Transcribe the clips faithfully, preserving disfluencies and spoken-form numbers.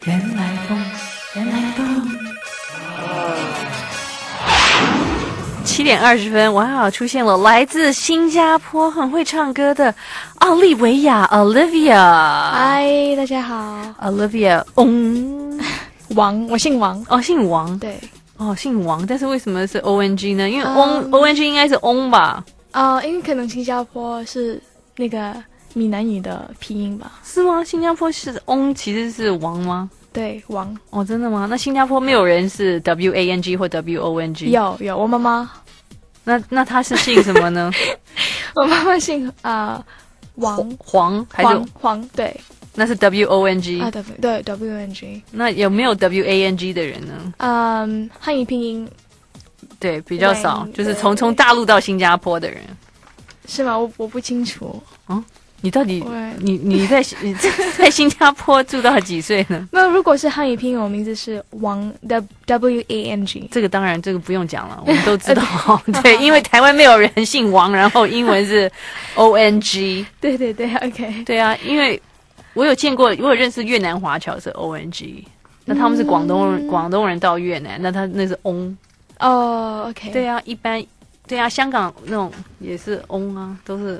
原来风，原来风。七点二十分，哇，出现了来自新加坡很会唱歌的奥利维亚 Olivia。 嗨，大家好 ，Olivia， 翁王，我姓王。 哦，姓王。 对， 哦，姓王，但是为什么是 O N G 呢？因为嗯翁、O N G 应该是翁吧？ 啊、因为可能新加坡是那个闽南语的拼音吧。 是吗？新加坡是翁，其实是王吗？ 对，王。 哦，真的吗？那新加坡没有人是 W A N G 或 W O N G？ 有有，我妈妈。 那那他是姓什么呢？ 我妈妈姓啊、呃、王黄还是黄黄？对那是 W O N G 啊，对对 W N G。 那有没有 W A N G 的人呢？ 嗯，汉语拼音对，比较少， 对就是从从大陆到新加坡的人。 是吗？我我不清楚。 哦，你到底对你你在你在在新加坡住到几岁呢？ 那如果是汉语拼音，我名字是王的 W A N G。 这个当然这个不用讲了，我们都知道。对，因为台湾没有人姓王，然后英文是 O N G。 对对对 ，OK。 对啊，因为我有见过，我有认识越南华侨是 O N G， 那他们是广东人，广、东人到越南，那他那是翁。 哦、oh, ，OK。 对啊，一般对啊，香港那种也是翁啊，都是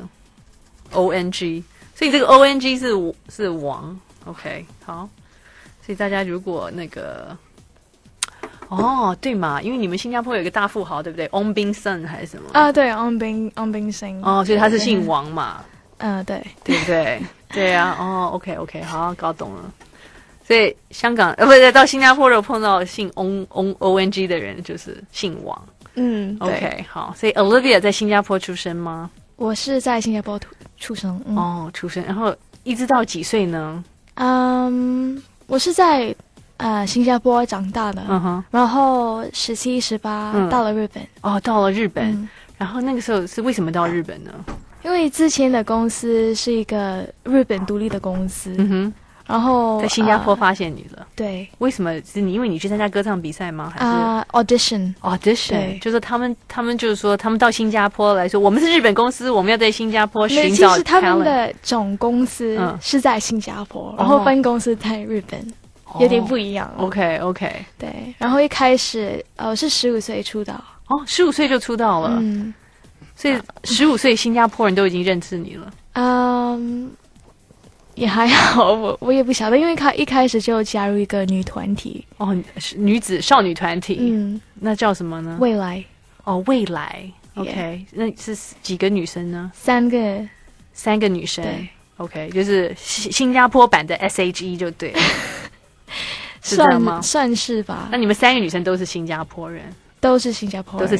O N G， 所以这个 O N G 是是王 ，OK， 好，所以大家如果那个。哦，对嘛，因为你们新加坡有一个大富豪，对不对？翁斌胜还是什么？ 啊，对，翁斌翁斌胜。 哦，所以他是姓王嘛？ 嗯、呃，对， 对不对？对啊，哦 ，OK OK， 好，搞懂了。所以香港呃，不是到新加坡如果碰到姓翁翁 O N G 的人，就是姓王。 嗯 ，OK， 好。所以 Olivia 在新加坡出生吗？ 我是在新加坡出出生。嗯、 哦，出生，然后一直到几岁呢？ 嗯，我是在呃新加坡长大的。 嗯哼。 然后十七、十八到了日本。 哦，到了日本。 嗯、 然后那个时候是为什么到日本呢？ 因为之前的公司是一个日本独立的公司。 嗯哼。 然后在新加坡发现你了。呃、 对。 为什么？是你因为你去参加歌唱比赛吗？还是、 uh, audition audition？ 就是他们他们就是说他们到新加坡来说，我们是日本公司，我们要在新加坡寻找 talent。 其实他们的总公司是在新加坡，嗯、然后分公司在日本。哦，有点不一样。 OK OK。 对，然后一开始呃我是十五岁出道。 哦，十五岁就出道了。 嗯， 所以十五岁新加坡人都已经认识你了。 嗯，也还好，我我也不晓得，因为他一开始就加入一个女团体。 哦，女子少女团体。 嗯， 那叫什么呢？ 未来。 哦，未来。OK， yeah. 那是几个女生呢？ 三个， 三个女生。 对 ，OK， 就是新加坡版的 S H E 就对了。是这样吗？ 算是吧。 那你们三个女生都是新加坡人？ 都是新加坡人， 都是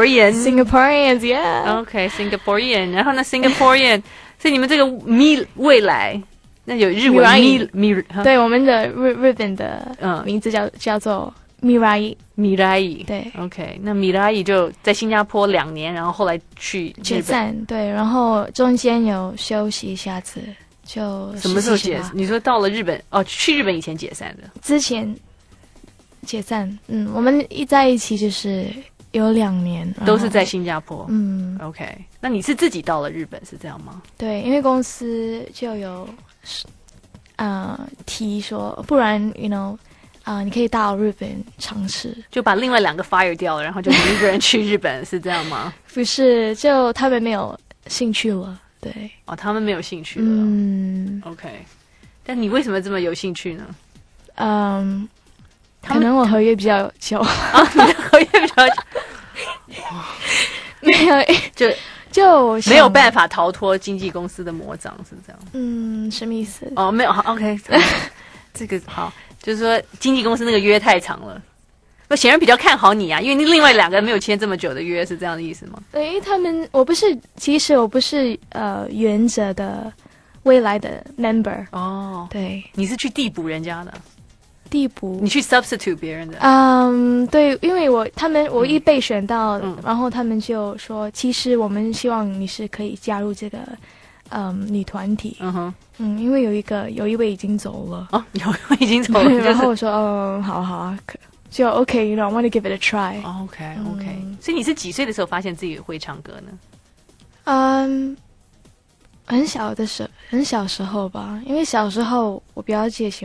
Singaporeans。Singaporeans，yeah。OK，Singaporean。然后呢 ，Singaporean， 所以你们这个 Mi 未来，那有日文 Mi Mi。 对，我们的日日本的嗯名字叫叫做 Mirai Mirai。 对 ，OK， 那 Mirai 就在新加坡两年，然后后来去解散。对，然后中间有休息一下子。就什么时候解？你说到了日本哦，去日本以前解散的？ 之前解散，嗯，我们一在一起就是有两年， 都是在新加坡。 嗯 ，OK， 那你是自己到了日本是这样吗？ 对，因为公司就有呃提说，不然 you know 啊、呃，你可以到日本尝试， 就把另外两个 fire 掉了，然后就你一个人去日本，是这样吗？ 不是，就他们没有兴趣了。对， 哦，他们没有兴趣了。 嗯 ，OK， 但你为什么这么有兴趣呢？ 嗯，可能我合约比较久啊，你的合约比较久， 没有， 就就没有办法逃脱经纪公司的魔掌，是这样。 嗯，什么意思？ 哦，没有 ，OK， 这个好，就是说经纪公司那个约太长了。那显然比较看好你啊，因为你另外两个没有签这么久的约，是这样的意思吗？ 对，因为他们我不是，其实我不是呃原则的未来的 member 哦， 对， 你是去递补人家的， 递补， 你去 substitute 别人的。 嗯，对，因为我他们我一被选到， 嗯、 然后他们就说，其实我们希望你是可以加入这个嗯女团体。 嗯哼， 嗯，因为有一个有一位已经走了， 哦，有一位已经走了，就是、 然后我说，嗯，好好啊。就 OK，you know, I want to give it a try. OK OK，、嗯、所以你是几岁的时候发现自己会唱歌呢？ 嗯，很小的时候，很小时候吧，因为小时候我表姐喜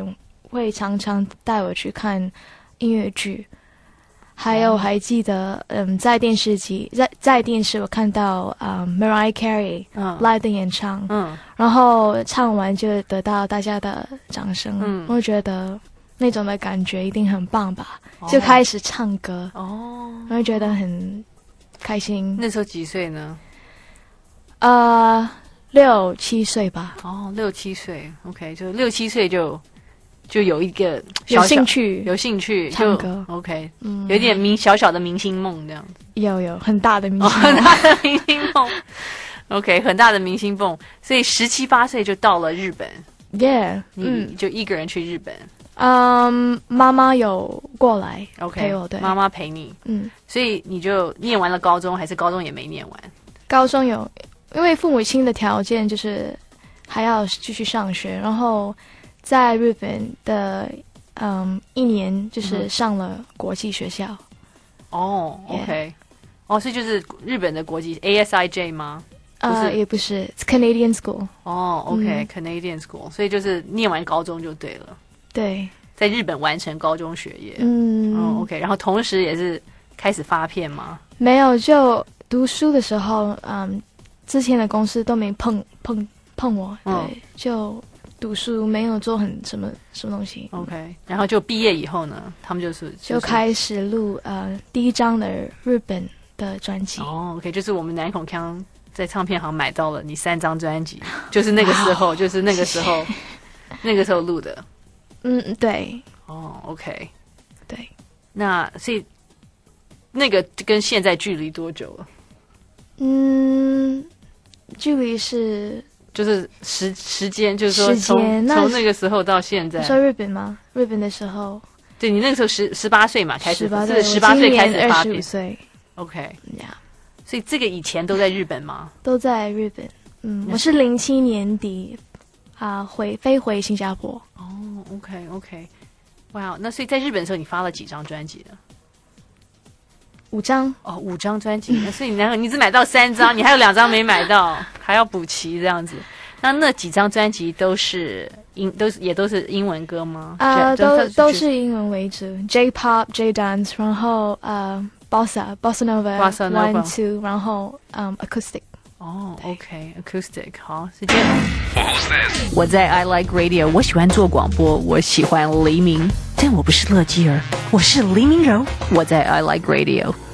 会常常带我去看音乐剧，还有还记得，嗯，在电视机在在电视我看到嗯 Mariah Carey 嗯 live 的演唱， 嗯然后唱完就得到大家的掌声， 嗯我觉得那种的感觉一定很棒吧， 哦就开始唱歌， 哦， 我会觉得很开心。 那时候几岁呢？ 呃，六七岁吧， 哦，六七岁 ，OK， 就六七岁就就有一个有小小兴趣， 有兴趣就唱歌 ，OK， 嗯， 有一点明小小的明星梦这样子， 有有很大的明哦， 星很梦， 大的明星梦，OK， 很大的明星梦，所以十七八岁就到了日本， yeah， 你嗯就一个人去日本嗯，妈妈有过来 ，OK， 陪我，对， 妈妈陪你， 嗯， 所以你就念完了高中，还是高中也没念完？ 高中有，因为父母亲的条件就是还要继续上学，然后在日本的嗯一年就是上了国际学校， 哦 Yeah ，OK，哦，所以就是日本的国际 A S I J 吗？不呃， 是也不是，It's Canadian School， 哦，OK，Canadian School，所以就是念完高中就对了， 对， 在日本完成高中学业。 嗯， 哦，OK，然后同时也是开始发片吗？ 没有，就读书的时候，嗯，之前的公司都没碰碰碰我，对， 嗯就读书没有做很什么什么东西， OK，然后就毕业以后呢，他们就是就开始录呃第一张的日本的专辑。 哦，OK，就是我们南孔康在唱片行买到了你三张专辑，就是那个时候，就是那个时候，那个时候录的。 嗯，对哦，OK， 对， 那所以那个跟现在距离多久了？ 嗯，距离是就是时时间，就是说时从间那从那个时候到现在你，说日本吗？日本的时候， 对你那个时候十十八岁嘛，开始十八是十八岁开始二发片十五岁 ，OK， 呀， 所以这个以前都在日本吗？ 都在日本。嗯， 那我是零七年底啊、回飞回新加坡。 哦，OK OK，哇，那所以在日本的时候你发了几张专辑呢？ 五张， 哦，五张专辑，那所以你那你只买到三张，你还有两张没买到，还要补齐这样子。那那几张专辑都是英，都是也都是英文歌吗？ 啊、 这都这都是英文为主，J-pop、J-dance，然后呃，bossa、bossa nova、 Bossa Nova one two，然后嗯，acoustic。 哦，OK，acoustic，好，是这样。我在 I Like Radio， 我喜欢做广播，我喜欢黎明，但我不是乐基儿，我是黎明柔。我在 I Like Radio。